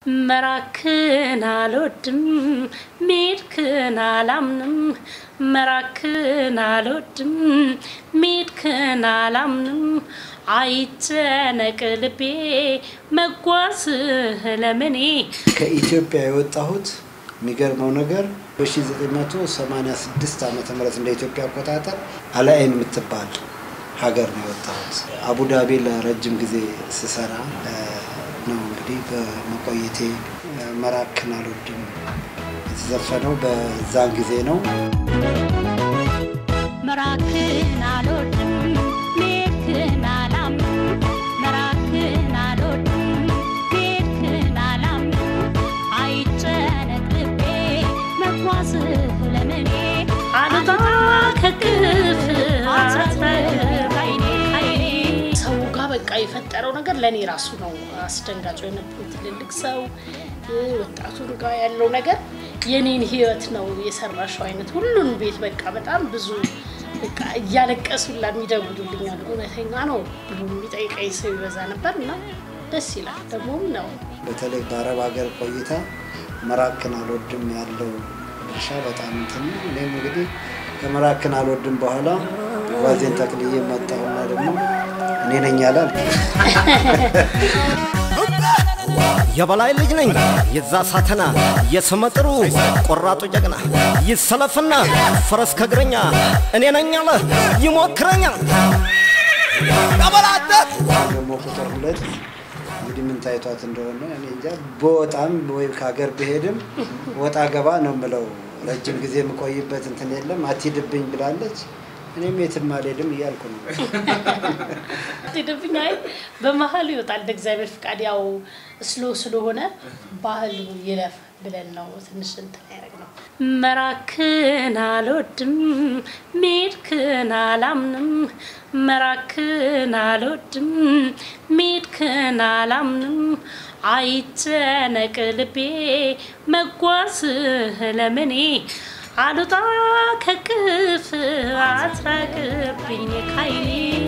መራቅህን አልወድም መሄድክን አላምንም መራቅህን አልወድም መሄድክን አላምንም አይጨነቅ ልቤ መጓዝህ ለምኔ ከኢትዮጵያ የወጣሁት የሚገርመው ነገር በ1986 ዓመተ ምህረት እንደ ኢትዮጵያ አቆጣጠር ዓለም የምትባል ሀገር ነው የወጣሁት አቡዳቢ ለረጅም ጊዜ ስሰራ ነው እንግዲህ በመቆየቴ መራቅህን አልወድም የተዘፈነው በዛን ጊዜ ነው መራቅህን አልወድም መሄድክን አላምንም መራቅህን አልወድም መሄድክን አላምንም አይጨነቅ ልቤ መጓዝህ ለምኔ አልወጣ ከክፍ በቃ የፈጠረው ነገር ለኔ ራሱ ነው አስደንጋጭ የነበረው ትልልቅ ሰው ወጣቱ ጋር ያለው ነገር የኔን ህይወት ነው የሰራሽው አይነት ሁሉን ቤት በቃ በጣም ብዙ በቃ ያለቀሱላ የሚደውሉልኝ አሉ እውነተኛ ነው ብሎ የሚጠይቀኝ ሰው ይበዛ ነበርና ደስ ይላል ደግሞም ነው በተለይ በአረብ ሀገር ቆይታ መራቅህን አልወድም ያለው ድርሻ በጣም እንትን ነው እንግዲህ ከመራቅህን አልወድም በኋላ ዋዜን ተክልዬ መጣውና ደግሞ እኔ ነኝ ያላል የበላይ ልጅ ነኝ የዛ ሳተና የሰመጥሩ ቆራጡ ጀግና ይሰለፍና ፈረስ ከግረኛ እኔ ነኝ ያለ ይሞክረኛል ያበላበት ደግሞ ቁጥር 2 እንግዲህ ምን ታይቷት እንደሆነ እኔ እንጃ በጣም ወይ ከሀገር በሄድም ወጣ ገባ ነው ምለው ረጅም ጊዜ መቆይበት እንትን የለም አትሂድብኝ ብላለች እኔም የትም አልሄድም ይያልኩ ነው አትሂድብኝ አይ በመሃል ይወጣል እግዚአብሔር ፍቃድ ያው ስለሆነ ባህሉ ይለፍ ብለን ነው ትንሽ እንትን ያደርግነው መራቅህን አልወድም መሄድክን አላምንም መራቅህን አልወድም መሄድክን አላምንም አይጨነቅ ልቤ መጓዝህ ለምኔ አልወጣ ከክፍ አትራቅብኝ ካይኔ